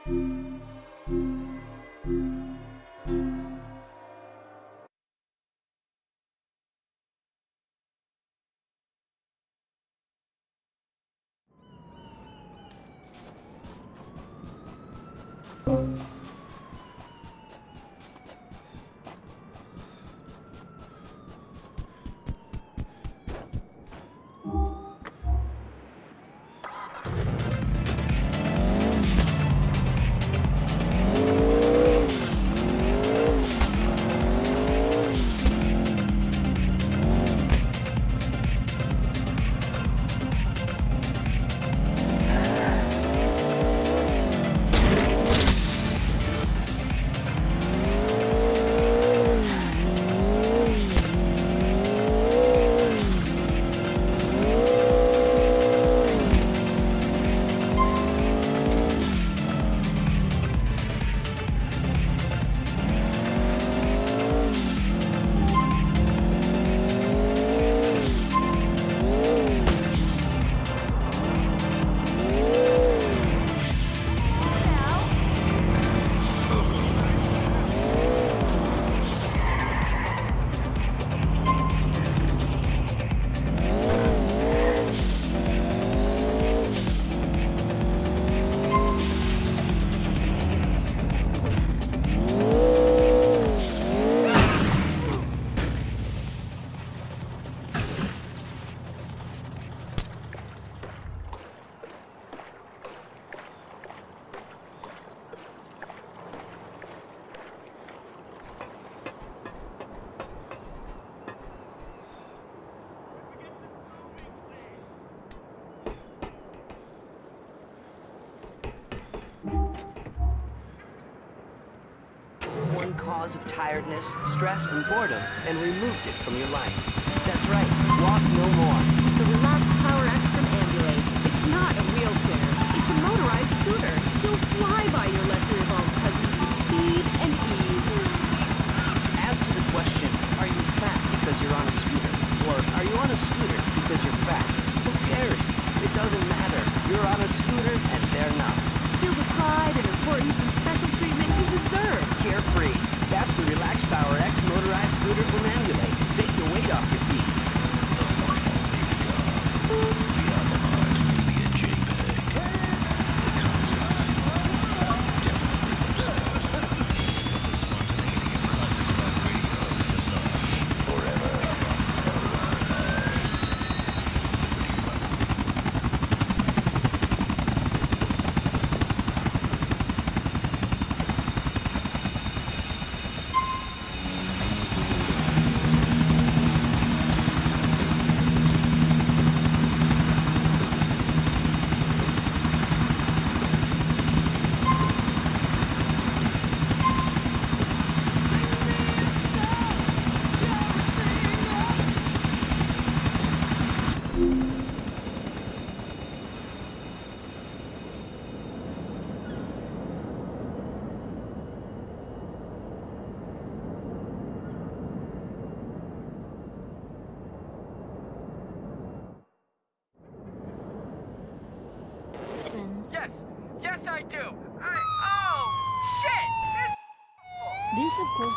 Cause of tiredness, stress, and boredom, and removed it from your life. That's right, walk no more. The Relax Power X from Ambulate. It's not a wheelchair. It's a motorized scooter. You'll fly by your lesser evolved cousins with speed and ease. As to the question, are you fat because you're on a scooter? Or are you on a scooter because you're fat? Who cares? It doesn't matter. You're on a scooter and they're not. Feel the pride and importance and special treatment you deserve. Carefree. That's the Relax Power X motorized scooter from Ambulate. Take the weight off your feet. The final Omega. Beyond the mind, maybe a JPEG. The concerts. Definitely website. But the spontaneity of classic rock radio lives on forever. Yes, I do. Oh, shit! This, of course,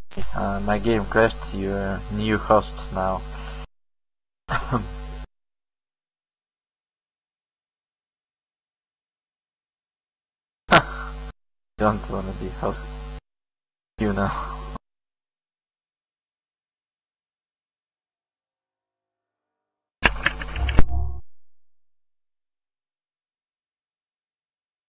My game crashed. Your new host now. Don't wanna be host. You know.